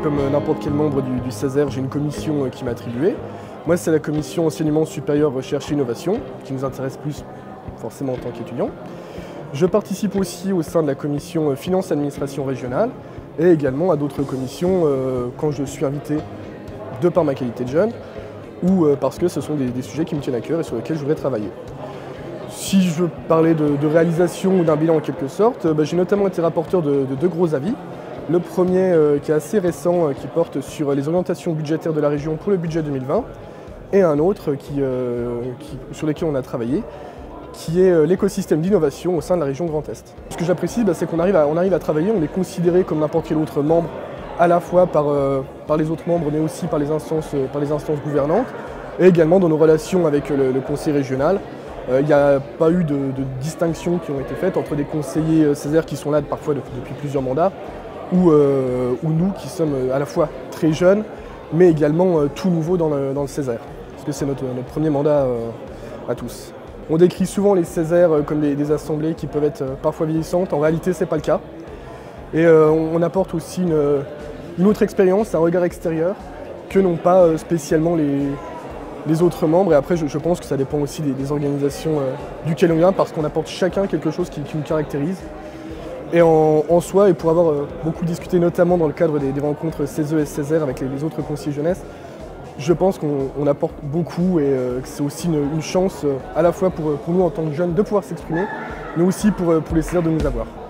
comme n'importe quel membre du Césaire, j'ai une commission qui m'est attribuée. Moi, c'est la commission enseignement supérieur, recherche et innovation, qui nous intéresse plus forcément en tant qu'étudiant. Je participe aussi au sein de la commission finance et administration régionale et également à d'autres commissions quand je suis invité de par ma qualité de jeune ou parce que ce sont des sujets qui me tiennent à cœur et sur lesquels je voudrais travailler. Si je veux parler de réalisation ou d'un bilan en quelque sorte, j'ai notamment été rapporteur de deux gros avis. Le premier qui est assez récent, qui porte sur les orientations budgétaires de la région pour le budget 2020, et un autre sur lequel on a travaillé, qui est l'écosystème d'innovation au sein de la région Grand Est. Ce que j'apprécie, c'est qu'on arrive à travailler, on est considéré comme n'importe quel autre membre, à la fois par les autres membres, mais aussi par les instances gouvernantes, et également dans nos relations avec le conseil régional. Il n'y a pas eu de distinctions qui ont été faites entre des conseillers Césaire qui sont là parfois depuis plusieurs mandats, ou nous qui sommes à la fois très jeunes, mais également tout nouveaux dans le Césaire, parce que c'est notre premier mandat à tous. On décrit souvent les Césaires comme des assemblées qui peuvent être parfois vieillissantes, en réalité c'est pas le cas. Et on apporte aussi une autre expérience, un regard extérieur, que n'ont pas spécialement les autres membres. Et après je pense que ça dépend aussi des organisations duquel on vient, parce qu'on apporte chacun quelque chose qui nous caractérise. Et en soi, et pour avoir beaucoup discuté notamment dans le cadre des rencontres CESE et Césaire avec les autres conseillers jeunesse, je pense qu'on apporte beaucoup et que c'est aussi une chance à la fois pour nous en tant que jeunes de pouvoir s'exprimer, mais aussi pour les Césaires de nous avoir.